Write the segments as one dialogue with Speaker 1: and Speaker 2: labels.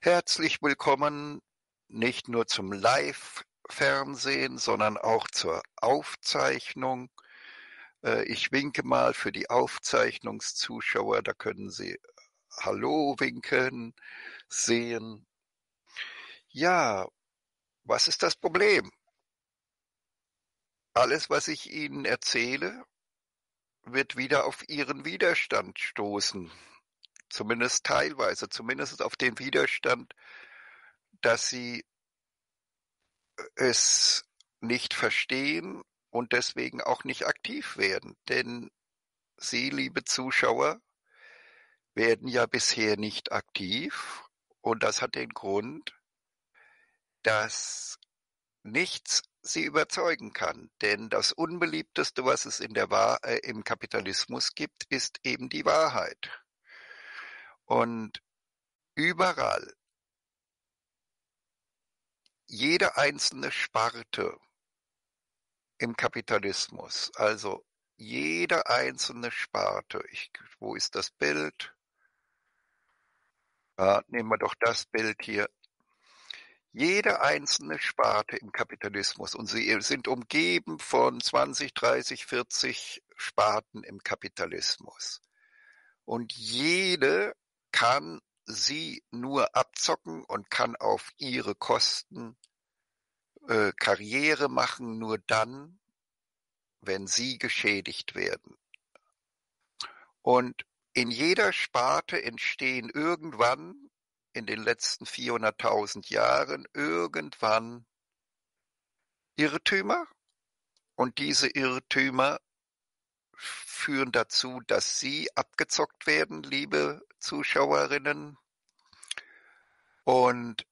Speaker 1: Herzlich willkommen nicht nur zum Live-Fernsehen, sondern auch zur Aufzeichnung. Ich winke mal für die Aufzeichnungszuschauer, da können Sie Hallo winken, sehen. Ja, was ist das Problem? Alles, was ich Ihnen erzähle, wird wieder auf Ihren Widerstand stoßen, zumindest teilweise, zumindest auf den Widerstand, dass Sie es nicht verstehen und deswegen auch nicht aktiv werden. Denn Sie, liebe Zuschauer, werden ja bisher nicht aktiv und das hat den Grund, dass nichts Sie überzeugen kann. Denn das Unbeliebteste, was es im Kapitalismus gibt, ist eben die Wahrheit. Und überall, jede einzelne Sparte im Kapitalismus, also jede einzelne Sparte, wo ist das Bild? Nehmen wir doch das Bild hier. Jede einzelne Sparte im Kapitalismus, und Sie sind umgeben von 20, 30, 40 Sparten im Kapitalismus. Und jede kann Sie nur abzocken und kann auf ihre Kosten Karriere machen, nur dann, wenn Sie geschädigt werden. Und in jeder Sparte entstehen irgendwann in den letzten 400.000 Jahren irgendwann Irrtümer und diese Irrtümer führen dazu, dass Sie abgezockt werden, liebe Zuschauerinnen, und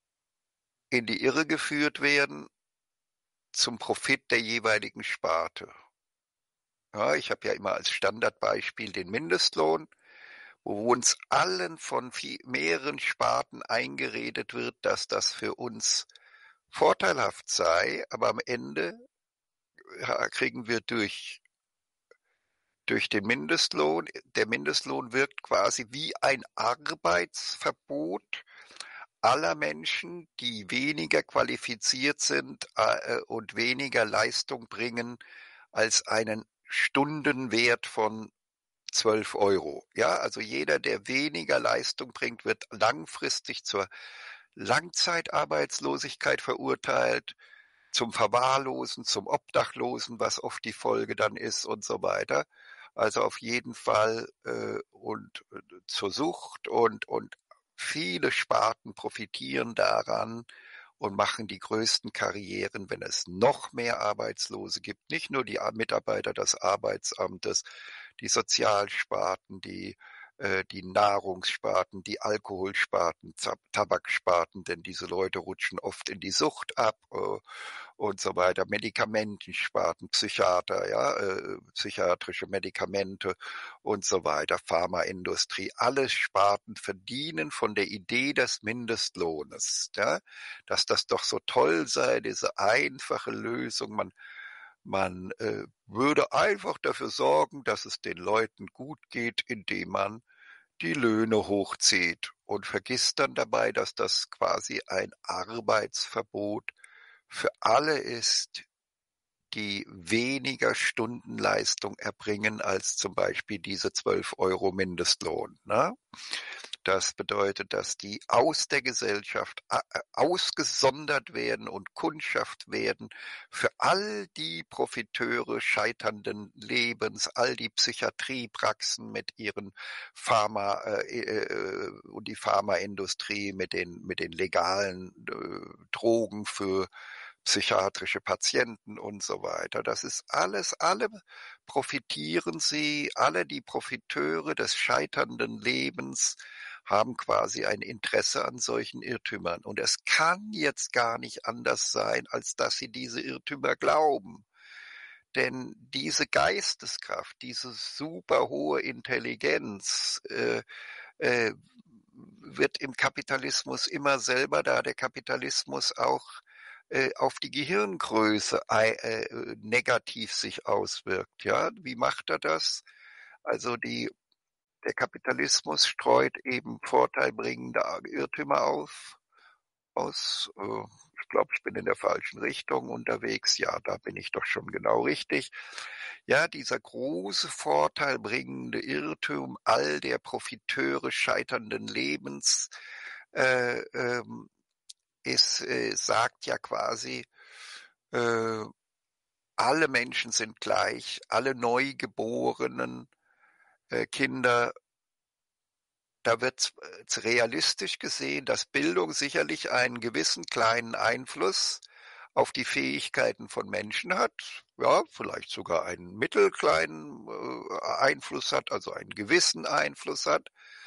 Speaker 1: in die Irre geführt werden zum Profit der jeweiligen Sparte. Ja, ich habe ja immer als Standardbeispiel den Mindestlohn, wo uns allen von mehreren Sparten eingeredet wird, dass das für uns vorteilhaft sei, aber am Ende kriegen wir durch den Mindestlohn, der Mindestlohn wirkt quasi wie ein Arbeitsverbot aller Menschen, die weniger qualifiziert sind und weniger Leistung bringen als einen Stundenwert von 12 Euro. Ja, also jeder, der weniger Leistung bringt, wird langfristig zur Langzeitarbeitslosigkeit verurteilt, zum Verwahrlosen, zum Obdachlosen, was oft die Folge dann ist und so weiter. Also auf jeden Fall zur Sucht und viele Sparten profitieren daran und machen die größten Karrieren, wenn es noch mehr Arbeitslose gibt. Nicht nur die Mitarbeiter des Arbeitsamtes, die Sozialsparten, die Nahrungssparten, die Alkoholsparten, Tabaksparten, denn diese Leute rutschen oft in die Sucht ab und so weiter. Medikamentensparten, Psychiater, ja, psychiatrische Medikamente und so weiter, Pharmaindustrie, alle Sparten verdienen von der Idee des Mindestlohnes, ja, dass das doch so toll sei, diese einfache Lösung. Man würde einfach dafür sorgen, dass es den Leuten gut geht, indem man die Löhne hochzieht und vergisst dann dabei, dass das quasi ein Arbeitsverbot für alle ist, die weniger Stundenleistung erbringen als zum Beispiel diese 12 Euro Mindestlohn. Ne? Das bedeutet, dass die aus der Gesellschaft ausgesondert werden und Kundschaft werden für all die Profiteure scheiternden Lebens, all die Psychiatriepraxen mit ihren und die Pharmaindustrie mit den legalen Drogen für psychiatrische Patienten und so weiter. Das ist alles, alle profitieren sie, alle die Profiteure des scheiternden Lebens haben quasi ein Interesse an solchen Irrtümern. Und es kann jetzt gar nicht anders sein, als dass sie diese Irrtümer glauben. Denn diese Geisteskraft, diese super hohe Intelligenz wird im Kapitalismus immer selber, da der Kapitalismus auch auf die Gehirngröße negativ sich auswirkt. Ja, wie macht er das? Also der Kapitalismus streut eben vorteilbringende Irrtümer aus. Ich glaube, ich bin in der falschen Richtung unterwegs. Ja, da bin ich doch schon genau richtig. Ja, dieser große vorteilbringende Irrtum all der Profiteure scheiternden Lebens, äh, ähm, sagt ja quasi, äh, alle Menschen sind gleich, alle neugeborenen Kinder. Da wird realistisch gesehen, dass Bildung sicherlich einen gewissen kleinen Einfluss auf die Fähigkeiten von Menschen hat, ja, vielleicht sogar einen mittelkleinen Einfluss hat, also einen gewissen Einfluss hat.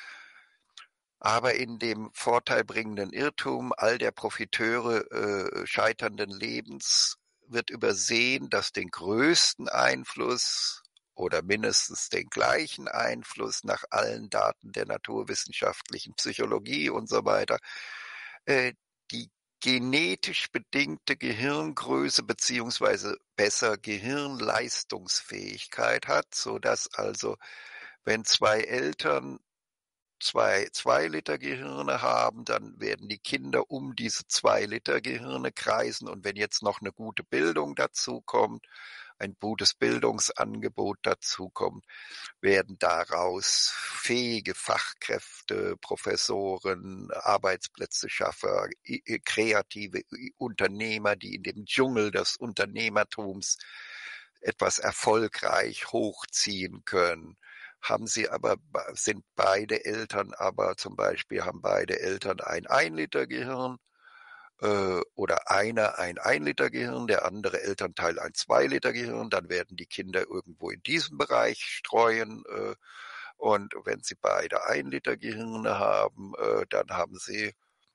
Speaker 1: Aber in dem vorteilbringenden Irrtum all der Profiteure scheiternden Lebens wird übersehen, dass den größten Einfluss oder mindestens den gleichen Einfluss nach allen Daten der naturwissenschaftlichen Psychologie und so weiter, äh, die genetisch bedingte Gehirngröße beziehungsweise besser Gehirnleistungsfähigkeit hat, so dass also, wenn 2 Eltern zwei Liter Gehirne haben, dann werden die Kinder um diese 2 Liter Gehirne kreisen. Und wenn jetzt noch eine gute Bildung dazukommt, ein gutes Bildungsangebot dazukommt, werden daraus fähige Fachkräfte, Professoren, Arbeitsplätzeschaffer, kreative Unternehmer, die in dem Dschungel des Unternehmertums etwas erfolgreich hochziehen können. Sind beide Eltern aber zum Beispiel, haben beide Eltern ein 1 Liter Gehirn, oder einer ein Liter Gehirn, der andere Elternteil ein 2 Liter Gehirn, dann werden die Kinder irgendwo in diesem Bereich streuen. Und wenn sie beide 1 Liter Gehirne haben, dann haben sie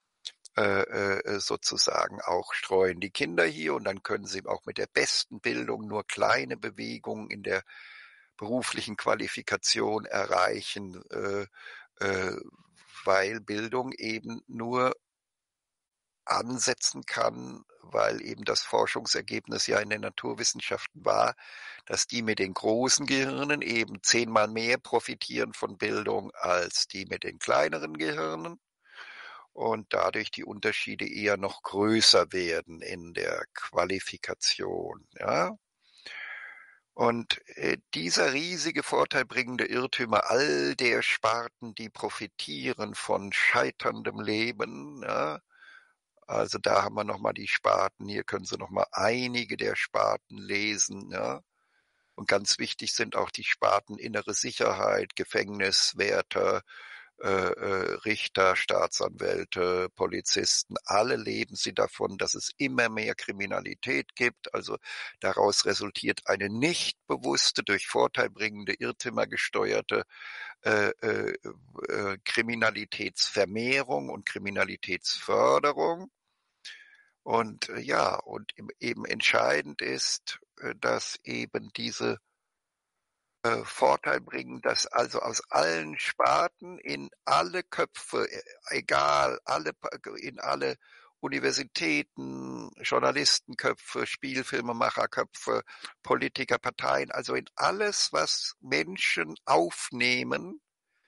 Speaker 1: sozusagen auch streuen die Kinder hier, und dann können sie auch mit der besten Bildung nur kleine Bewegungen in der beruflichen Qualifikation erreichen, äh, weil Bildung eben nur ansetzen kann, weil eben das Forschungsergebnis ja in den Naturwissenschaften war, dass die mit den großen Gehirnen eben 10-mal mehr profitieren von Bildung als die mit den kleineren Gehirnen und dadurch die Unterschiede eher noch größer werden in der Qualifikation, ja? Und dieser riesige vorteilbringende Irrtümer all der Sparten, die profitieren von scheiterndem Leben, ja, also da haben wir noch mal die Sparten, hier können Sie noch mal einige der Sparten lesen, ja. Und ganz wichtig sind auch die Sparten innere Sicherheit, Gefängniswärter, Richter, Staatsanwälte, Polizisten, alle leben sie davon, dass es immer mehr Kriminalität gibt. Also daraus resultiert eine nicht bewusste, durch vorteilbringende Irrtümer gesteuerte äh, äh, Kriminalitätsvermehrung und Kriminalitätsförderung. Und ja, und eben entscheidend ist, dass eben diese Vorteil bringen, dass also aus allen Sparten in alle Köpfe, egal, in alle Universitäten, Journalistenköpfe, Spielfilmemacherköpfe, Politiker, Parteien, also in alles, was Menschen aufnehmen,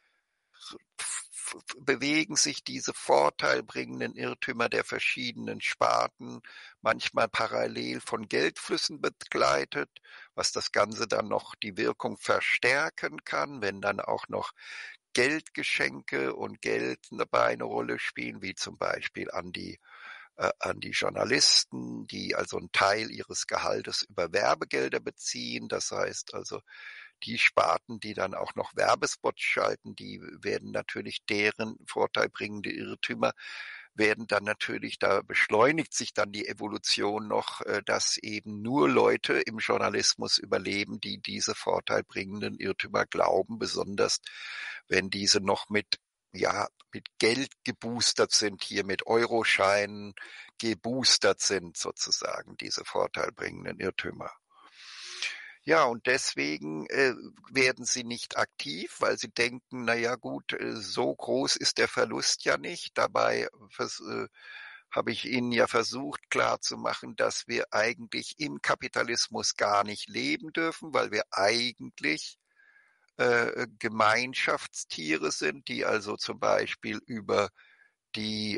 Speaker 1: bewegen sich diese vorteilbringenden Irrtümer der verschiedenen Sparten, manchmal parallel von Geldflüssen begleitet, was das Ganze dann noch die Wirkung verstärken kann, wenn dann auch noch Geldgeschenke und Geld dabei eine Rolle spielen, wie zum Beispiel an die Journalisten, die also einen Teil ihres Gehaltes über Werbegelder beziehen. Das heißt also, die Sparten, die dann auch noch Werbespots schalten, die werden natürlich, deren vorteilbringende Irrtümer werden dann natürlich, da beschleunigt sich dann die Evolution noch, dass eben nur Leute im Journalismus überleben, die diese vorteilbringenden Irrtümer glauben, besonders wenn diese noch mit Geld geboostert sind, hier mit Euroscheinen geboostert sind sozusagen, diese vorteilbringenden Irrtümer. Ja, und deswegen werden sie nicht aktiv, weil sie denken, na ja gut, so groß ist der Verlust ja nicht. Dabei habe ich Ihnen ja versucht klarzumachen, dass wir eigentlich im Kapitalismus gar nicht leben dürfen, weil wir eigentlich Gemeinschaftstiere sind, die also zum Beispiel über die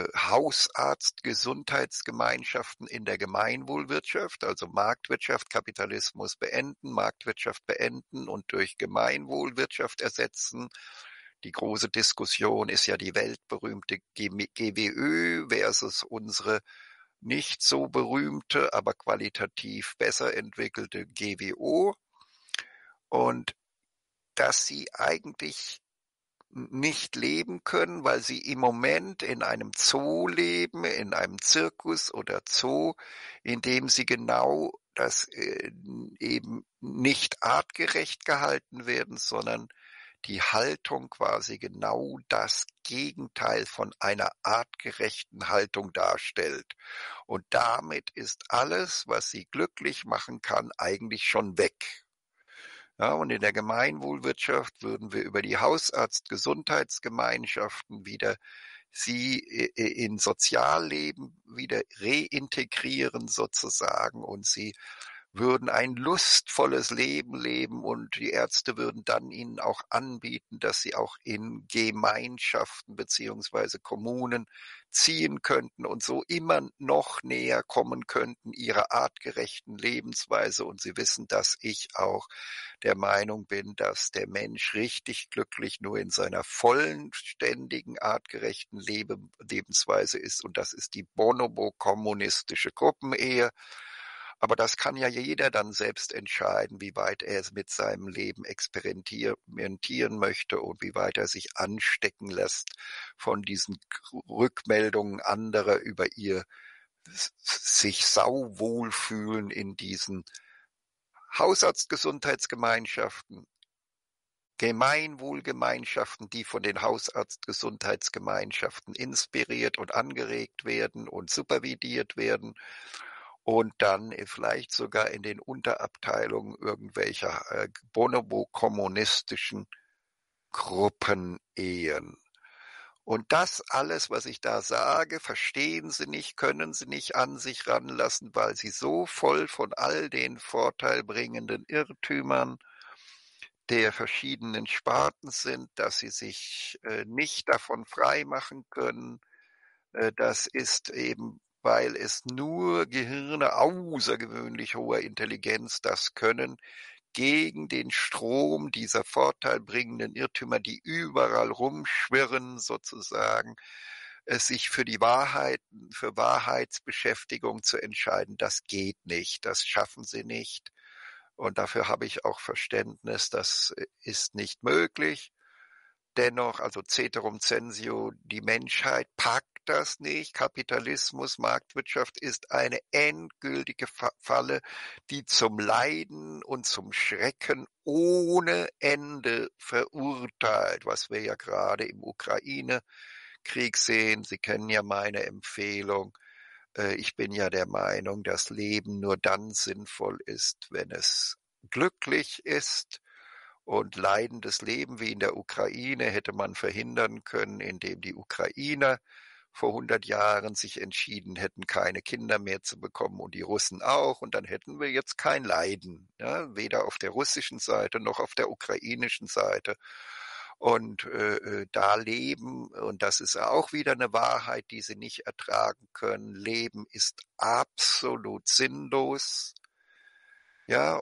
Speaker 1: Hausarzt-Gesundheitsgemeinschaften in der Gemeinwohlwirtschaft, also Marktwirtschaft, Kapitalismus beenden, Marktwirtschaft beenden und durch Gemeinwohlwirtschaft ersetzen. Die große Diskussion ist ja die weltberühmte GWÖ versus unsere nicht so berühmte, aber qualitativ besser entwickelte GWO. Und dass sie eigentlich nicht leben können, weil sie im Moment in einem Zoo leben, in einem Zirkus oder Zoo, in dem sie genau das eben nicht artgerecht gehalten werden, sondern die Haltung quasi genau das Gegenteil von einer artgerechten Haltung darstellt. Und damit ist alles, was sie glücklich machen kann, eigentlich schon weg. Ja, und in der Gemeinwohlwirtschaft würden wir über die Hausarzt-Gesundheitsgemeinschaften wieder sie in Sozialleben wieder reintegrieren sozusagen und sie würden ein lustvolles Leben leben und die Ärzte würden dann ihnen auch anbieten, dass sie auch in Gemeinschaften beziehungsweise Kommunen ziehen könnten und so immer noch näher kommen könnten ihrer artgerechten Lebensweise. Und sie wissen, dass ich auch der Meinung bin, dass der Mensch richtig glücklich nur in seiner vollen, ständigen, artgerechten Lebensweise ist. Und das ist die bonobo-kommunistische Gruppenehe. Aber das kann ja jeder dann selbst entscheiden, wie weit er es mit seinem Leben experimentieren möchte und wie weit er sich anstecken lässt von diesen Rückmeldungen anderer über ihr sich sauwohl fühlen in diesen Hausarztgesundheitsgemeinschaften, Gemeinwohlgemeinschaften, die von den Hausarztgesundheitsgemeinschaften inspiriert und angeregt werden und supervidiert werden und dann vielleicht sogar in den Unterabteilungen irgendwelcher bonobo-kommunistischen Gruppenehen. Und das alles, was ich da sage, verstehen sie nicht, können sie nicht an sich ranlassen, weil sie so voll von all den vorteilbringenden Irrtümern der verschiedenen Sparten sind, dass sie sich nicht davon freimachen können. Das ist eben, weil es nur Gehirne außergewöhnlich hoher Intelligenz das können, gegen den Strom dieser vorteilbringenden Irrtümer, die überall rumschwirren sozusagen, sich für die Wahrheiten, für Wahrheitsbeschäftigung zu entscheiden. Das geht nicht, das schaffen sie nicht. Und dafür habe ich auch Verständnis, das ist nicht möglich. Dennoch, also Ceterum censeo, die Menschheit packt das nicht. Kapitalismus, Marktwirtschaft ist eine endgültige Falle, die zum Leiden und zum Schrecken ohne Ende verurteilt, was wir ja gerade im Ukraine-Krieg sehen. Sie kennen ja meine Empfehlung. Ich bin ja der Meinung, dass Leben nur dann sinnvoll ist, wenn es glücklich ist. Und leidendes Leben wie in der Ukraine hätte man verhindern können, indem die Ukrainer vor 100 Jahren sich entschieden hätten, keine Kinder mehr zu bekommen und die Russen auch. Und dann hätten wir jetzt kein Leiden, ja, weder auf der russischen Seite noch auf der ukrainischen Seite. Und da leben, und das ist auch wieder eine Wahrheit, die sie nicht ertragen können, Leben ist absolut sinnlos. Ja,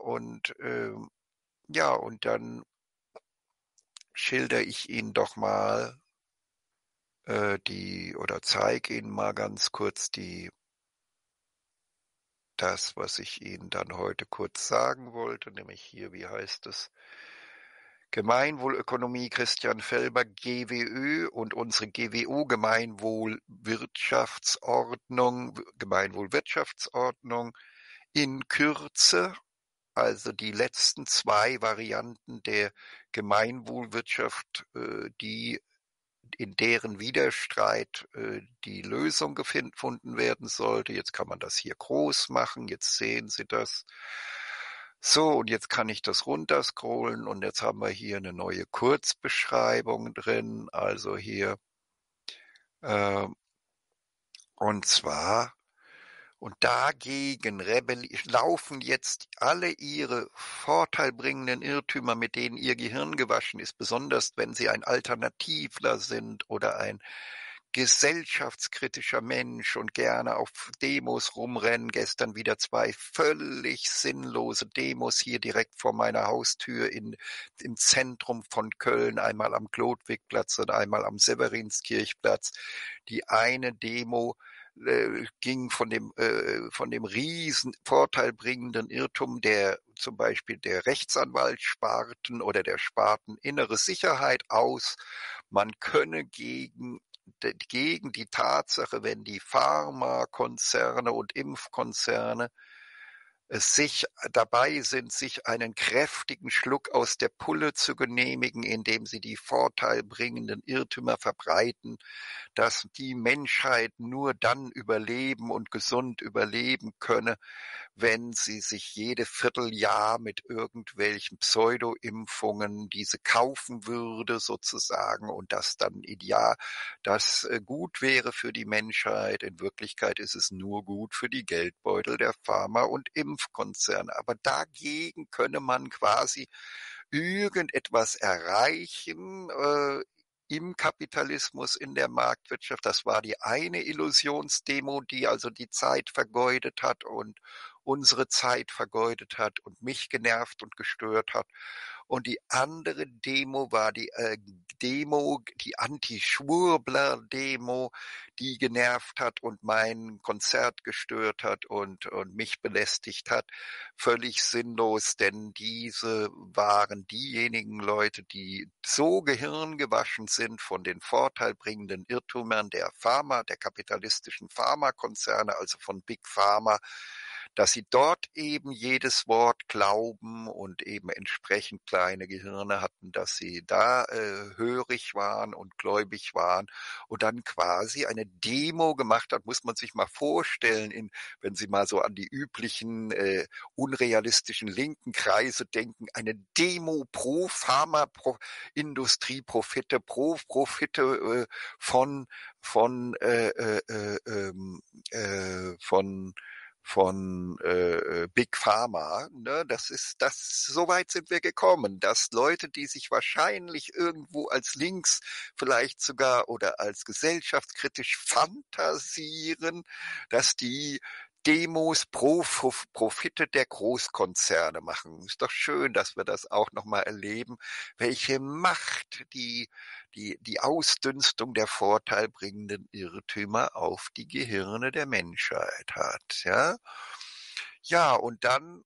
Speaker 1: und dann schilder ich Ihnen doch mal oder zeige Ihnen mal ganz kurz das, was ich Ihnen dann heute kurz sagen wollte, nämlich hier, wie heißt es? Gemeinwohlökonomie Christian Felber, GWÖ und unsere GWO Gemeinwohlwirtschaftsordnung in Kürze. Also die letzten 2 Varianten der Gemeinwohlwirtschaft, die in deren Widerstreit die Lösung gefunden werden sollte. Jetzt kann man das hier groß machen, jetzt sehen Sie das. So, und jetzt kann ich das runterscrollen und jetzt haben wir hier eine neue Kurzbeschreibung drin. Also hier, äh, und zwar Und dagegen laufen jetzt alle ihre vorteilbringenden Irrtümer, mit denen ihr Gehirn gewaschen ist, besonders wenn sie ein Alternativler sind oder ein gesellschaftskritischer Mensch und gerne auf Demos rumrennen. Gestern wieder 2 völlig sinnlose Demos hier direkt vor meiner Haustür im Zentrum von Köln, einmal am Chlodwigplatz und einmal am Severinskirchplatz. Die eine Demo ging von dem riesen vorteilbringenden Irrtum der zum Beispiel der Rechtsanwaltssparten oder der Sparten innere Sicherheit aus. Man könne gegen die Tatsache, wenn die Pharmakonzerne und Impfkonzerne sich dabei sind, sich einen kräftigen Schluck aus der Pulle zu genehmigen, indem sie die vorteilbringenden Irrtümer verbreiten, dass die Menschheit nur dann überleben und gesund überleben könne, wenn sie sich jede Vierteljahr mit irgendwelchen Pseudo-Impfungen diese kaufen würde sozusagen und das dann ideal, das gut wäre für die Menschheit. In Wirklichkeit ist es nur gut für die Geldbeutel der Pharma- und Impfkonzerne. Aber dagegen könne man quasi irgendetwas erreichen, im Kapitalismus, in der Marktwirtschaft. Das war die eine Illusionsdemo, die also die Zeit vergeudet hat und unsere Zeit vergeudet hat und mich genervt und gestört hat. Und die andere Demo war die die Anti-Schwurbler-Demo, die genervt hat und mein Konzert gestört hat und mich belästigt hat. Völlig sinnlos, denn diese waren diejenigen Leute, die so gehirngewaschen sind von den vorteilbringenden Irrtümern der kapitalistischen Pharmakonzerne, also von Big Pharma, dass sie dort eben jedes Wort glauben und eben entsprechend kleine Gehirne hatten, dass sie da hörig waren und gläubig waren und dann quasi eine Demo gemacht hat, muss man sich mal vorstellen, wenn Sie mal so an die üblichen unrealistischen linken Kreise denken, eine Demo pro Pharmaindustrie-Profite, pro Profite von Big Pharma, ne? So weit sind wir gekommen, dass Leute, die sich wahrscheinlich irgendwo als links vielleicht sogar oder als gesellschaftskritisch fantasieren, dass die Demos pro Profite der Großkonzerne machen. Ist doch schön, dass wir das auch noch mal erleben, welche Macht die Ausdünstung der vorteilbringenden Irrtümer auf die Gehirne der Menschheit hat, ja. Ja, und dann,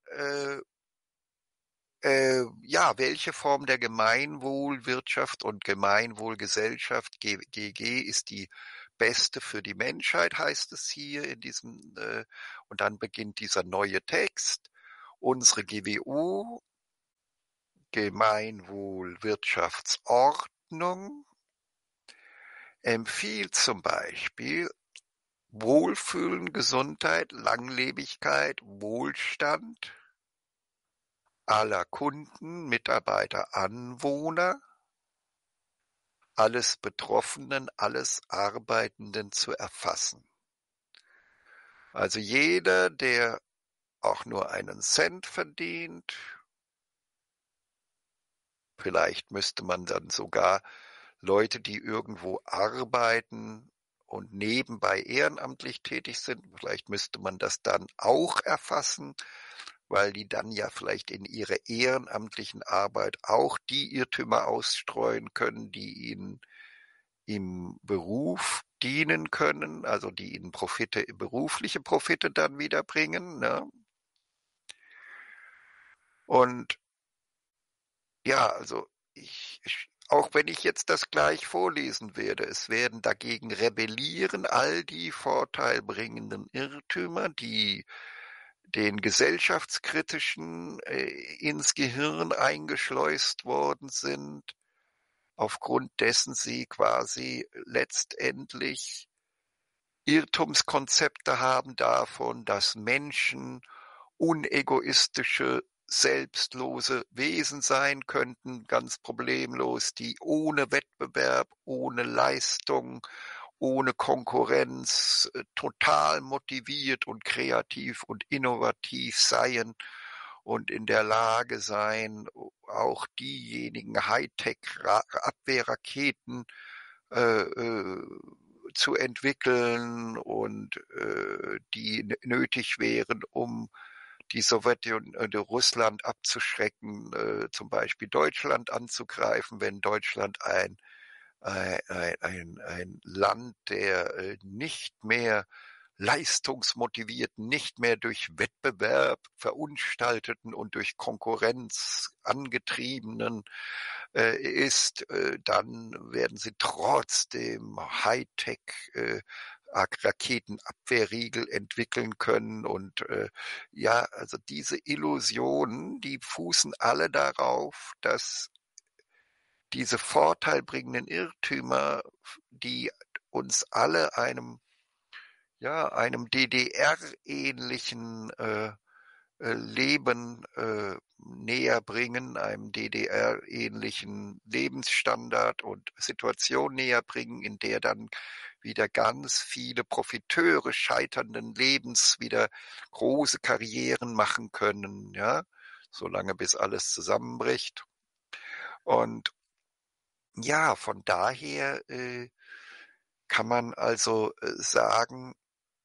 Speaker 1: ja, welche Form der Gemeinwohlwirtschaft und Gemeinwohlgesellschaft, GG, ist die beste für die Menschheit, heißt es hier in diesem, und dann beginnt dieser neue Text. Unsere GWO, Gemeinwohlwirtschaftsordnung, empfiehlt zum Beispiel Wohlfühlen, Gesundheit, Langlebigkeit, Wohlstand aller Kunden, Mitarbeiter, Anwohner, alles Betroffenen, alles Arbeitenden zu erfassen. Also jeder, der auch nur einen Cent verdient, vielleicht müsste man dann sogar Leute, die irgendwo arbeiten und nebenbei ehrenamtlich tätig sind, vielleicht müsste man das dann auch erfassen, weil die dann ja vielleicht in ihrer ehrenamtlichen Arbeit auch die Irrtümer ausstreuen können, die ihnen im Beruf dienen können, also die ihnen berufliche Profite dann wieder bringen, ne? Und ja, also auch wenn ich jetzt das gleich vorlesen werde, es werden dagegen rebellieren all die vorteilbringenden Irrtümer, die den gesellschaftskritischen ins Gehirn eingeschleust worden sind, aufgrund dessen sie quasi letztendlich Irrtumskonzepte haben davon, dass Menschen unegoistische, selbstlose Wesen sein könnten, ganz problemlos, die ohne Wettbewerb, ohne Leistung, ohne Konkurrenz, total motiviert und kreativ und innovativ seien und in der Lage seien, auch diejenigen Hightech-Abwehrraketen zu entwickeln und die nötig wären, um die Sowjetunion, Russland abzuschrecken, zum Beispiel Deutschland anzugreifen, wenn Deutschland ein Land der nicht mehr leistungsmotivierten, nicht mehr durch Wettbewerb verunstalteten und durch Konkurrenz angetriebenen ist, dann werden sie trotzdem Hightech Raketenabwehrriegel entwickeln können. Und ja, also diese Illusionen, die fußen alle darauf, dass diese vorteilbringenden Irrtümer, die uns alle einem DDR-ähnlichen Leben näher bringen, einem DDR-ähnlichen Lebensstandard und Situation näher bringen, in der dann wieder ganz viele Profiteure scheiternden Lebens wieder große Karrieren machen können, ja, solange bis alles zusammenbricht. Und ja, von daher kann man also sagen,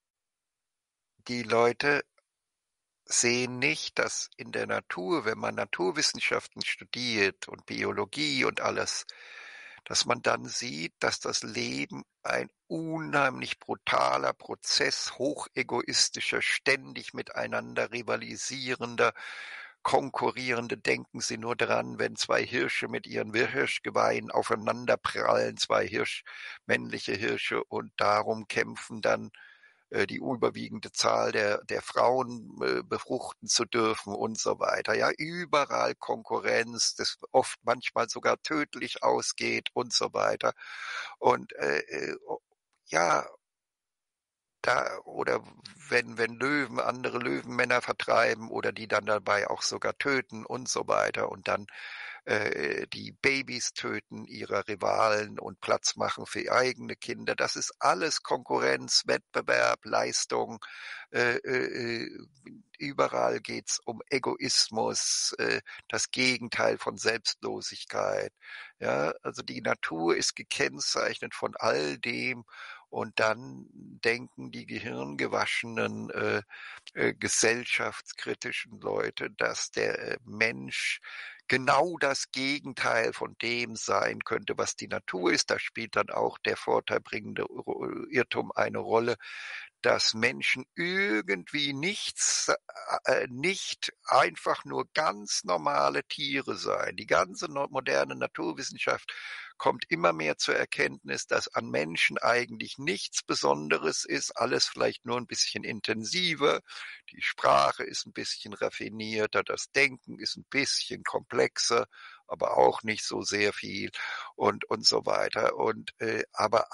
Speaker 1: die Leute sehen nicht, dass in der Natur, wenn man Naturwissenschaften studiert und Biologie und alles, dass man dann sieht, dass das Leben ein unheimlich brutaler Prozess hochegoistischer, ständig miteinander rivalisierender, konkurrierende. Denken Sie nur daran, wenn 2 Hirsche mit ihren Hirschgeweihen aufeinanderprallen, 2 männliche Hirsche und darum kämpfen dann die überwiegende Zahl der Frauen befruchten zu dürfen und so weiter. Ja, überall Konkurrenz, das oft manchmal sogar tödlich ausgeht und so weiter. Und ja, da oder wenn Löwen andere Löwenmänner vertreiben oder die dann dabei auch sogar töten und so weiter und dann die Babys töten ihrer Rivalen und Platz machen für eigene Kinder. Das ist alles Konkurrenz, Wettbewerb, Leistung. Äh, äh, äh, Überall geht's um Egoismus, das Gegenteil von Selbstlosigkeit. Ja, also die Natur ist gekennzeichnet von all dem und dann denken die gehirngewaschenen, gesellschaftskritischen Leute, dass der Mensch genau das Gegenteil von dem sein könnte, was die Natur ist. Da spielt dann auch der vorteilbringende Irrtum eine Rolle, dass Menschen irgendwie nicht einfach nur ganz normale Tiere seien. Die ganze moderne Naturwissenschaft kommt immer mehr zur Erkenntnis, dass an Menschen eigentlich nichts Besonderes ist, alles vielleicht nur ein bisschen intensiver, die Sprache ist ein bisschen raffinierter, das Denken ist ein bisschen komplexer, aber auch nicht so sehr viel und so weiter. Und aber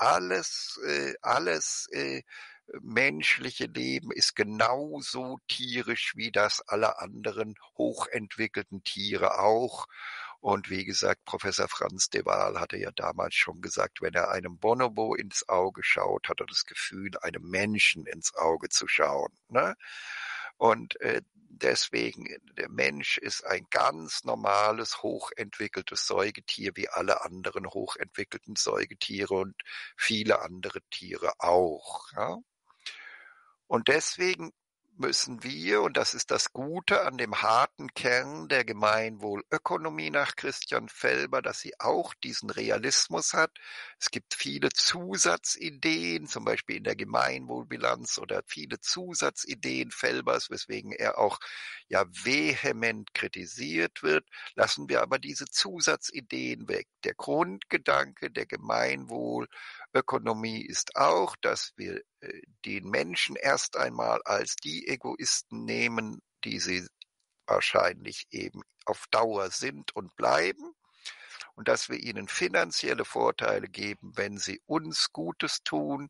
Speaker 1: alles menschliche Leben ist genauso tierisch wie das aller anderen hochentwickelten Tiere auch. Und wie gesagt, Professor Franz de Waal hatte ja damals schon gesagt, wenn er einem Bonobo ins Auge schaut, hat er das Gefühl, einem Menschen ins Auge zu schauen. Ne? Und deswegen, der Mensch ist ein ganz normales, hochentwickeltes Säugetier, wie alle anderen hochentwickelten Säugetiere und viele andere Tiere auch. Ja? Und deswegen müssen wir, und das ist das Gute an dem harten Kern der Gemeinwohlökonomie nach Christian Felber, dass sie auch diesen Realismus hat. Es gibt viele Zusatzideen, zum Beispiel in der Gemeinwohlbilanz oder viele Zusatzideen Felbers, weswegen er auch ja vehement kritisiert wird. Lassen wir aber diese Zusatzideen weg. Der Grundgedanke der Gemeinwohlökonomie ist auch, dass wir den Menschen erst einmal als die Egoisten nehmen, die sie wahrscheinlich eben auf Dauer sind und bleiben und dass wir ihnen finanzielle Vorteile geben, wenn sie uns Gutes tun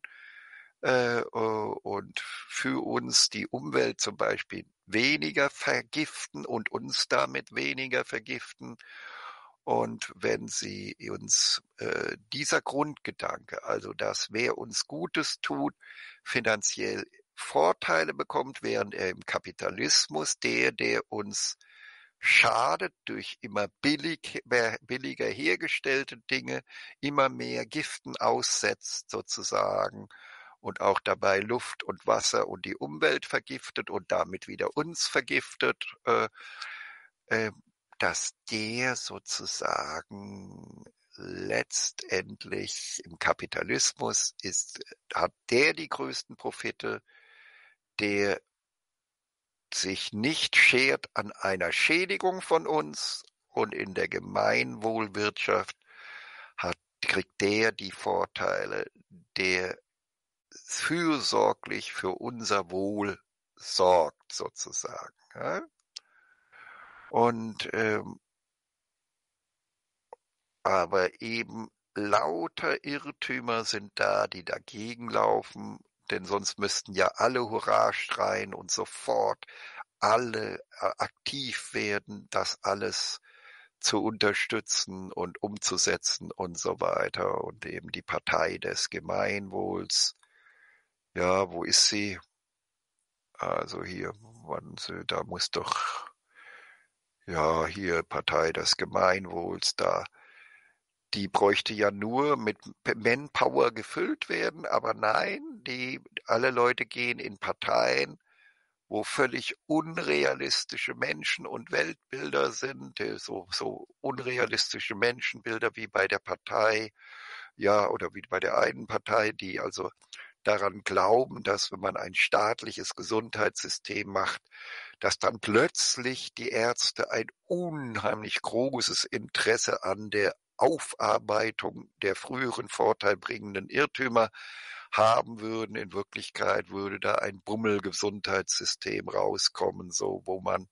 Speaker 1: und für uns die Umwelt zum Beispiel weniger vergiften und uns damit weniger vergiften Und wenn sie uns dieser Grundgedanke, also dass wer uns Gutes tut, finanziell Vorteile bekommt, während er im Kapitalismus der uns schadet durch immer billiger hergestellte Dinge, immer mehr Giften aussetzt sozusagen und auch dabei Luft und Wasser und die Umwelt vergiftet und damit wieder uns vergiftet, äh, dass der sozusagen letztendlich im Kapitalismus hat der die größten Profite, der sich nicht schert an einer Schädigung von uns, und in der Gemeinwohlwirtschaft kriegt der die Vorteile, der fürsorglich für unser Wohl sorgt sozusagen. Ja? Und aber eben lauter Irrtümer sind da, die dagegen laufen, denn sonst müssten ja alle Hurra schreien und sofort alle aktiv werden, das alles zu unterstützen und umzusetzen und so weiter. Und eben die Partei des Gemeinwohls. Ja, wo ist sie? Also hier, warten Sie, da muss doch, ja, hier Partei des Gemeinwohls, da. Die bräuchte ja nur mit Manpower gefüllt werden, aber nein, alle Leute gehen in Parteien, wo völlig unrealistische Menschen und Weltbilder sind, so unrealistische Menschenbilder wie bei der Partei, ja, oder wie bei der einen Partei, die also daran glauben, dass wenn man ein staatliches Gesundheitssystem macht, dass dann plötzlich die Ärzte ein unheimlich großes Interesse an der Aufarbeitung der früheren vorteilbringenden Irrtümer haben würden. In Wirklichkeit würde da ein Bummelgesundheitssystem rauskommen, so wo man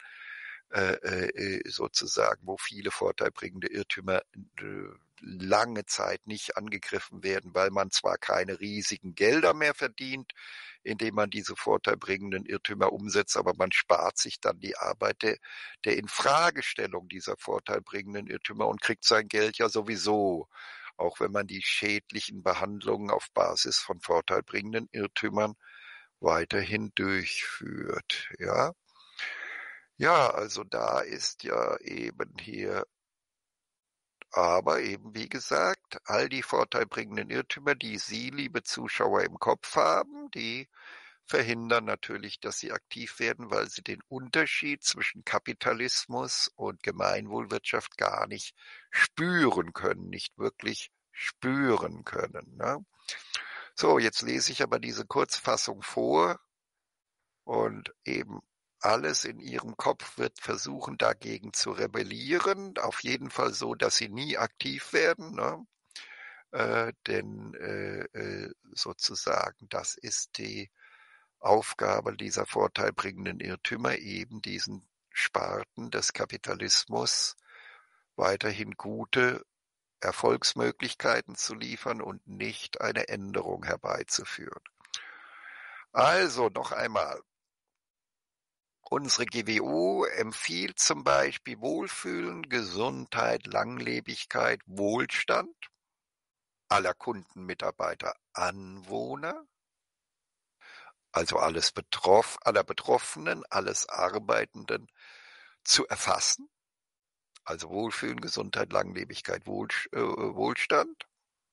Speaker 1: sozusagen, wo viele vorteilbringende Irrtümer lange Zeit nicht angegriffen werden, weil man zwar keine riesigen Gelder mehr verdient, indem man diese vorteilbringenden Irrtümer umsetzt, aber man spart sich dann die Arbeit der Infragestellung dieser vorteilbringenden Irrtümer und kriegt sein Geld ja sowieso, auch wenn man die schädlichen Behandlungen auf Basis von vorteilbringenden Irrtümern weiterhin durchführt, ja. Ja, also da ist ja eben hier, aber eben wie gesagt, all die vorteilbringenden Irrtümer, die Sie, liebe Zuschauer, im Kopf haben, die verhindern natürlich, dass Sie aktiv werden, weil Sie den Unterschied zwischen Kapitalismus und Gemeinwohlwirtschaft gar nicht spüren können, nicht wirklich spüren können, ne? So, jetzt lese ich aber diese Kurzfassung vor. Und eben alles in ihrem Kopf wird versuchen, dagegen zu rebellieren. Auf jeden Fall so, dass sie nie aktiv werden, ne? Denn sozusagen, das ist die Aufgabe dieser vorteilbringenden Irrtümer, eben diesen Sparten des Kapitalismus weiterhin gute Erfolgsmöglichkeiten zu liefern und nicht eine Änderung herbeizuführen. Also noch einmal. Unsere GWO empfiehlt zum Beispiel Wohlfühlen, Gesundheit, Langlebigkeit, Wohlstand aller Kunden, Mitarbeiter, Anwohner, also aller Betroffenen, alles Arbeitenden zu erfassen, also Wohlfühlen, Gesundheit, Langlebigkeit, Wohlstand,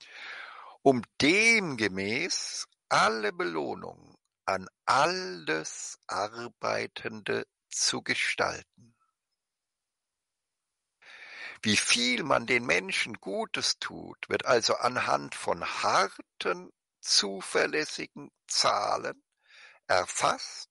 Speaker 1: um demgemäß alle Belohnungen an alles Arbeitende zu gestalten. Wie viel man den Menschen Gutes tut, wird also anhand von harten, zuverlässigen Zahlen erfasst,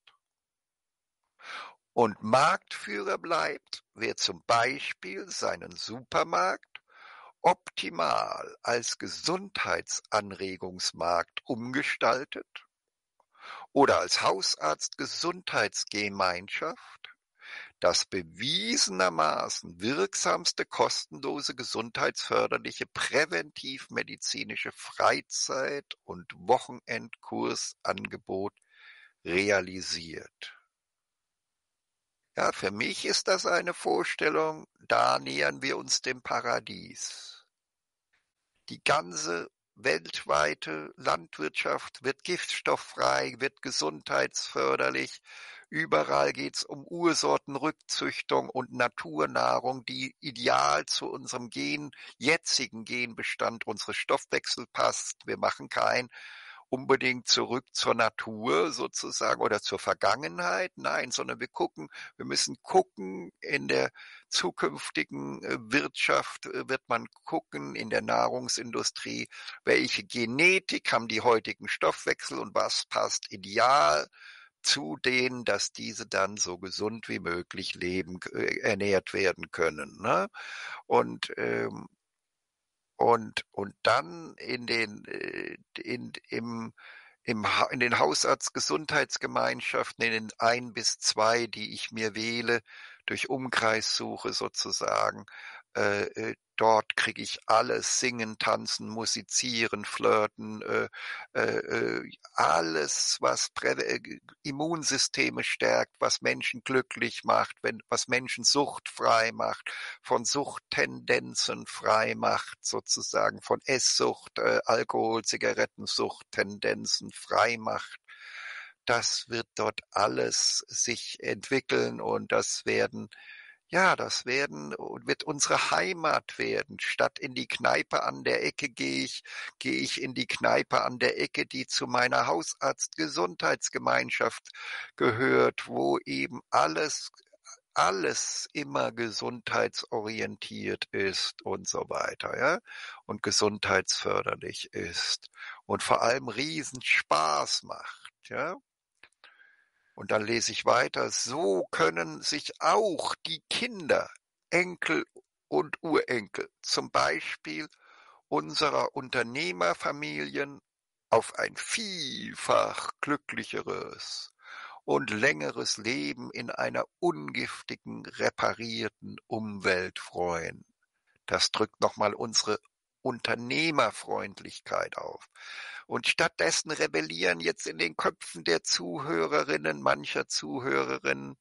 Speaker 1: und Marktführer bleibt, wer zum Beispiel seinen Supermarkt optimal als Gesundheitsanregungsmarkt umgestaltet oder als Hausarzt-Gesundheitsgemeinschaft das bewiesenermaßen wirksamste kostenlose gesundheitsförderliche präventivmedizinische Freizeit- und Wochenendkursangebot realisiert. Ja, für mich ist das eine Vorstellung, da nähern wir uns dem Paradies. Die ganze weltweite Landwirtschaft wird giftstofffrei, wird gesundheitsförderlich. Überall geht's um Ursortenrückzüchtung und Naturnahrung, die ideal zu unserem jetzigen Genbestand unseres Stoffwechsels passt. Wir machen kein unbedingt zurück zur Natur sozusagen oder zur Vergangenheit. Nein, sondern wir müssen gucken, in der zukünftigen Wirtschaft wird man gucken, in der Nahrungsindustrie, welche Genetik haben die heutigen Stoffwechsel und was passt ideal zu denen, dass diese dann so gesund wie möglich ernährt werden können, ne? Und, und dann in den Hausarztgesundheitsgemeinschaften, in den 1 bis 2, die ich mir wähle, durch Umkreissuche sozusagen, dort kriege ich alles: Singen, Tanzen, Musizieren, Flirten, alles, was Immunsysteme stärkt, was Menschen glücklich macht, was Menschen suchtfrei macht, von Suchttendenzen frei macht, sozusagen von Esssucht, Alkohol, Zigarettensucht, Tendenzen frei macht. Das wird dort alles sich entwickeln und wird unsere Heimat werden. Statt in die Kneipe an der Ecke gehe ich in die Kneipe an der Ecke, die zu meiner Hausarzt-Gesundheitsgemeinschaft gehört, wo eben alles immer gesundheitsorientiert ist und so weiter, ja, und gesundheitsförderlich ist und vor allem Riesenspaß macht, ja. Und dann lese ich weiter: „So können sich auch die Kinder, Enkel und Urenkel, zum Beispiel unserer Unternehmerfamilien, auf ein vielfach glücklicheres und längeres Leben in einer ungiftigen, reparierten Umwelt freuen.“ Das drückt noch mal unsere Unternehmerfreundlichkeit auf. Und stattdessen rebellieren jetzt in den Köpfen der Zuhörerinnen, mancher Zuhörerinnen,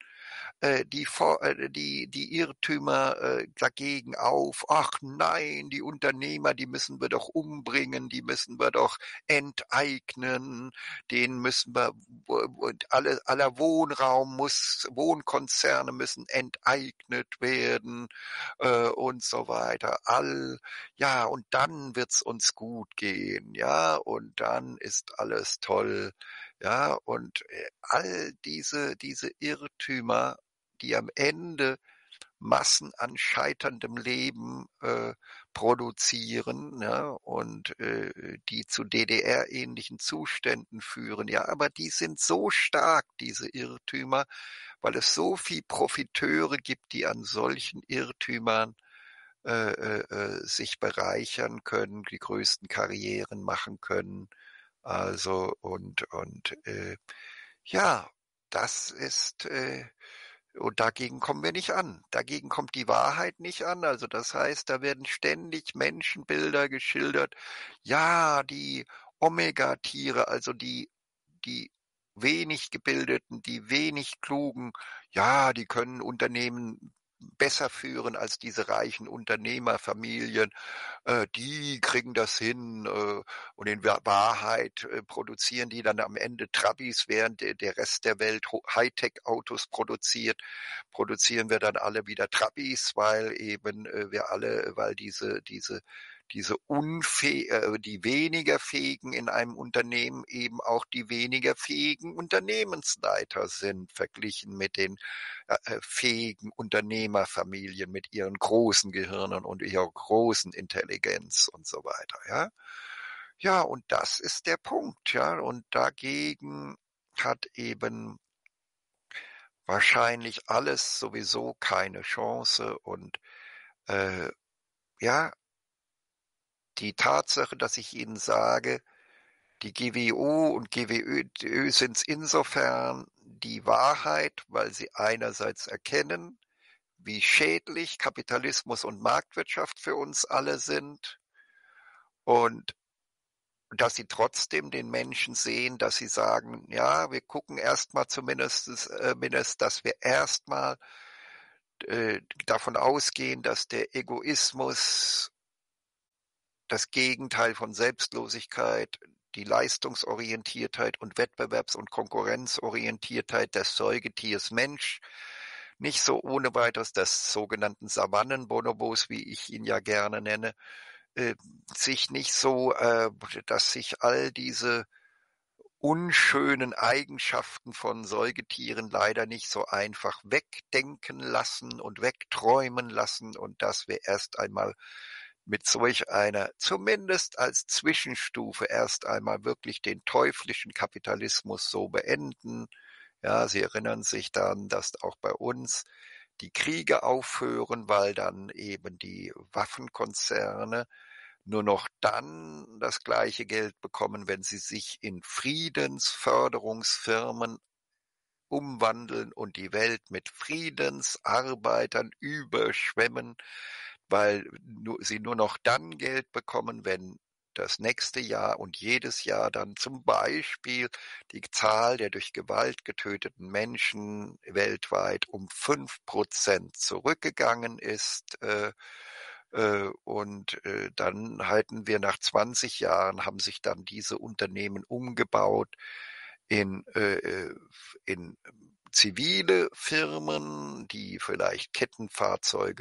Speaker 1: die Irrtümer dagegen auf. Ach nein, die Unternehmer, die müssen wir doch umbringen, die müssen wir doch enteignen, denen müssen wir und aller Wohnkonzerne müssen enteignet werden und so weiter. Ja, und dann wird's uns gut gehen, ja, und dann ist alles toll, ja, und all diese Irrtümer, die am Ende Massen an scheiterndem Leben produzieren, ne, und die zu DDR-ähnlichen Zuständen führen. Ja, aber die sind so stark, diese Irrtümer, weil es so viel Profiteure gibt, die an solchen Irrtümern sich bereichern können, die größten Karrieren machen können. Also ja, das ist und dagegen kommen wir nicht an. Dagegen kommt die Wahrheit nicht an. Also das heißt, da werden ständig Menschenbilder geschildert. Ja, die Omega-Tiere, also die wenig gebildeten, die wenig klugen, ja, die können Unternehmen besser führen als diese reichen Unternehmerfamilien. Die kriegen das hin, und in Wahrheit produzieren die dann am Ende Trabis, während der Rest der Welt Hightech-Autos produzieren wir dann alle wieder Trabis, weil eben weil die weniger Fähigen in einem Unternehmen eben auch die weniger fähigen Unternehmensleiter sind, verglichen mit den fähigen Unternehmerfamilien mit ihren großen Gehirnen und ihrer großen Intelligenz und so weiter, ja. Ja, und das ist der Punkt, ja. Und dagegen hat eben wahrscheinlich alles sowieso keine Chance und äh, ja, die Tatsache, dass ich Ihnen sage, die GWO und GWÖ sind insofern die Wahrheit, weil sie einerseits erkennen, wie schädlich Kapitalismus und Marktwirtschaft für uns alle sind und dass sie trotzdem den Menschen sehen, dass sie sagen: „Ja, wir gucken erst mal mindest, dass wir erst mal, davon ausgehen, dass der Egoismus das Gegenteil von Selbstlosigkeit, die Leistungsorientiertheit und Wettbewerbs- und Konkurrenzorientiertheit des Säugetiers Mensch nicht so ohne Weiteres des sogenannten Savannenbonobos, wie ich ihn ja gerne nenne, äh, sich nicht so, dass sich all diese unschönen Eigenschaften von Säugetieren leider nicht so einfach wegdenken lassen und wegträumen lassen und dass wir erst einmal mit solch einer, zumindest als Zwischenstufe, erst einmal wirklich den teuflischen Kapitalismus so beenden. Ja, Sie erinnern sich dann, dass auch bei uns die Kriege aufhören, weil dann eben die Waffenkonzerne nur noch dann das gleiche Geld bekommen, wenn sie sich in Friedensförderungsfirmen umwandeln und die Welt mit Friedensarbeitern überschwemmen, weil sie nur noch dann Geld bekommen, wenn das nächste Jahr und jedes Jahr dann zum Beispiel die Zahl der durch Gewalt getöteten Menschen weltweit um 5% zurückgegangen ist. Dann halten wir nach 20 Jahren, haben sich dann diese Unternehmen umgebaut in, in zivile Firmen, die vielleicht Kettenfahrzeuge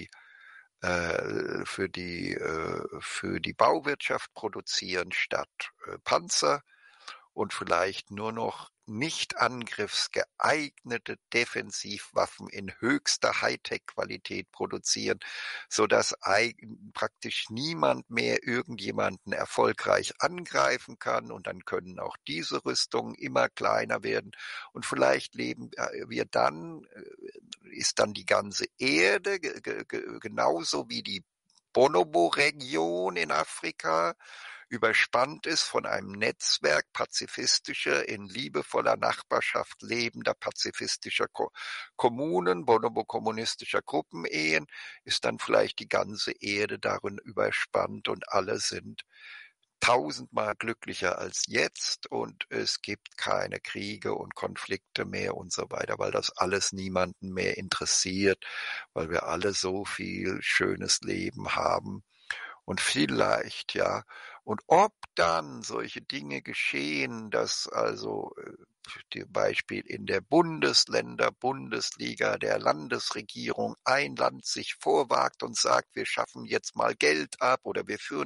Speaker 1: für die Bauwirtschaft produzieren statt Panzer und vielleicht nur noch nicht angriffsgeeignete Defensivwaffen in höchster Hightech-Qualität produzieren, sodass praktisch niemand mehr irgendjemanden erfolgreich angreifen kann. Und dann können auch diese Rüstungen immer kleiner werden. Und vielleicht leben wir dann, ist dann die ganze Erde genauso wie die Bonobo-Region in Afrika überspannt ist von einem Netzwerk pazifistischer, in liebevoller Nachbarschaft lebender pazifistischer Kommunen, bonobo-kommunistischer Gruppenehen, ist dann vielleicht die ganze Erde darin überspannt und alle sind tausendmal glücklicher als jetzt und es gibt keine Kriege und Konflikte mehr und so weiter, weil das alles niemanden mehr interessiert, weil wir alle so viel schönes Leben haben. Und vielleicht, ja, und ob dann solche Dinge geschehen, dass also die Beispiel in der Bundesliga der Landesregierung ein Land sich vorwagt und sagt, wir schaffen jetzt mal Geld ab oder wir führen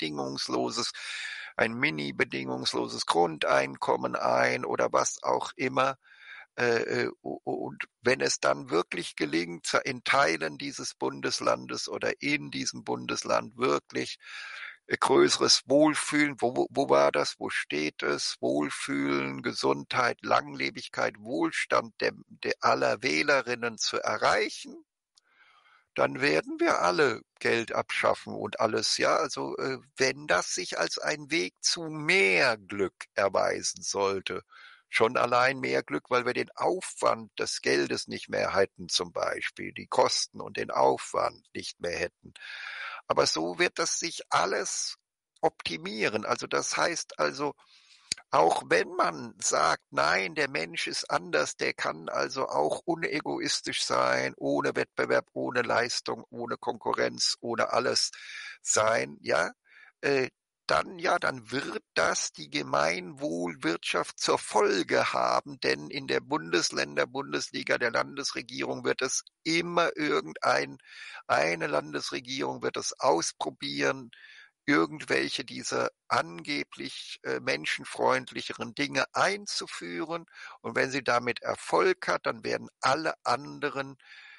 Speaker 1: ein mini-bedingungsloses Grundeinkommen ein oder was auch immer, und wenn es dann wirklich gelingt, in Teilen dieses Bundeslandes oder in diesem Bundesland wirklich größeres Wohlfühlen, wo war das, wo steht es, Wohlfühlen, Gesundheit, Langlebigkeit, Wohlstand der aller Wählerinnen zu erreichen, dann werden wir alle Geld abschaffen und alles, ja. Also, wenn das sich als ein Weg zu mehr Glück erweisen sollte, schon allein mehr Glück, weil wir den Aufwand des Geldes nicht mehr hätten zum Beispiel, die Kosten und den Aufwand nicht mehr hätten. Aber so wird das sich alles optimieren. Also, das heißt also, auch wenn man sagt: „Nein, der Mensch ist anders, der kann also auch unegoistisch sein, ohne Wettbewerb, ohne Leistung, ohne Konkurrenz, ohne alles sein“, ja, äh, dann wird das die Gemeinwohlwirtschaft zur Folge haben, denn in der Bundesliga der Landesregierung wird es immer eine Landesregierung wird es ausprobieren, irgendwelche dieser angeblich menschenfreundlicheren Dinge einzuführen. Und wenn sie damit Erfolg hat, dann werden alle anderen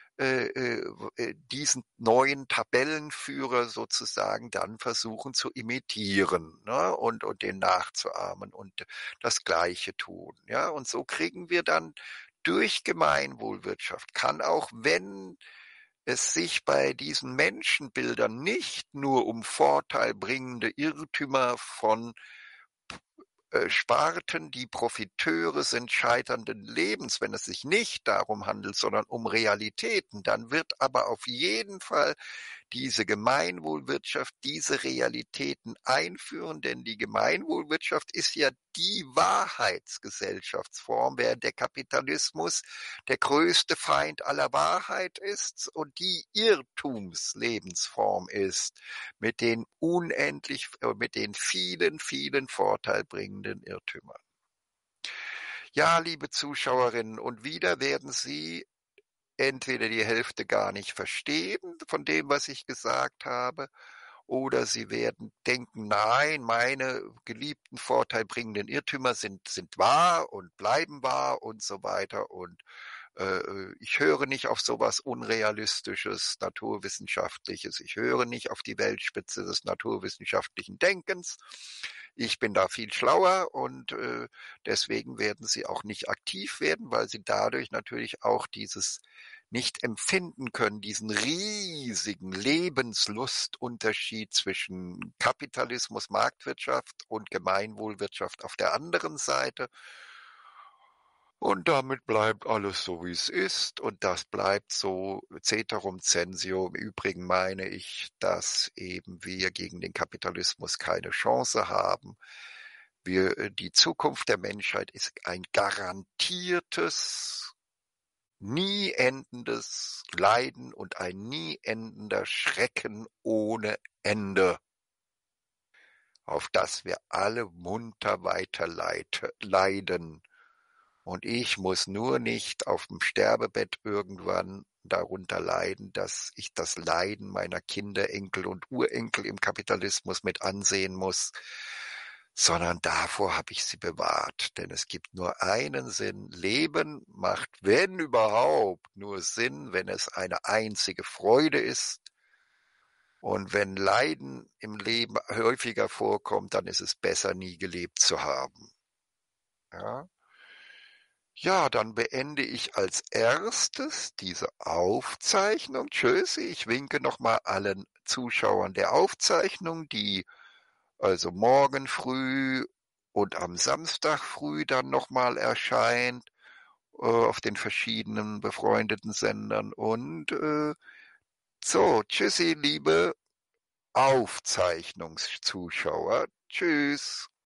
Speaker 1: diesen neuen Tabellenführer sozusagen dann versuchen zu imitieren, ne? Und den nachzuahmen und das Gleiche tun. Ja? Und so kriegen wir dann durch Gemeinwohlwirtschaft, kann auch wenn es sich bei diesen Menschenbildern nicht nur um vorteilbringende Irrtümer von Sparten, die Profiteure sind scheiternden Lebens, wenn es sich nicht darum handelt, sondern um Realitäten, dann wird aber auf jeden Fall diese Gemeinwohlwirtschaft, diese Realitäten einführen, denn die Gemeinwohlwirtschaft ist ja die Wahrheitsgesellschaftsform, während der Kapitalismus der größte Feind aller Wahrheit ist und die Irrtumslebensform ist, mit den mit den vielen, vielen vorteilbringenden Irrtümern. Ja, liebe Zuschauerinnen, und wieder werden Sie entweder die Hälfte gar nicht verstehen von dem, was ich gesagt habe, oder Sie werden denken: „Nein, meine geliebten vorteilbringenden Irrtümer sind wahr und bleiben wahr" und so weiter. Und ich höre nicht auf sowas Unrealistisches, Naturwissenschaftliches. Ich höre nicht auf die Weltspitze des naturwissenschaftlichen Denkens. Ich bin da viel schlauer und deswegen werden sie auch nicht aktiv werden, weil sie dadurch natürlich auch dieses nicht empfinden können, diesen riesigen Lebenslustunterschied zwischen Kapitalismus, Marktwirtschaft und Gemeinwohlwirtschaft auf der anderen Seite. Und damit bleibt alles so, wie es ist, und das bleibt so ceterum censeo. Im Übrigen meine ich, dass eben wir gegen den Kapitalismus keine Chance haben. Die Zukunft der Menschheit ist ein garantiertes, nie endendes Leiden und ein nie endender Schrecken ohne Ende, auf das wir alle munter weiter leiden. Und ich muss nur nicht auf dem Sterbebett irgendwann darunter leiden, dass ich das Leiden meiner Kinder, Enkel und Urenkel im Kapitalismus mit ansehen muss, sondern davor habe ich sie bewahrt. Denn es gibt nur einen Sinn. Leben macht, wenn überhaupt, nur Sinn, wenn es eine einzige Freude ist. Und wenn Leiden im Leben häufiger vorkommt, dann ist es besser, nie gelebt zu haben. Ja? Ja, dann beende ich als Erstes diese Aufzeichnung. Tschüss, ich winke nochmal allen Zuschauern der Aufzeichnung, die also morgen früh und am Samstag früh dann nochmal erscheint, auf den verschiedenen befreundeten Sendern. Und so, tschüssi, liebe Aufzeichnungszuschauer. Tschüss.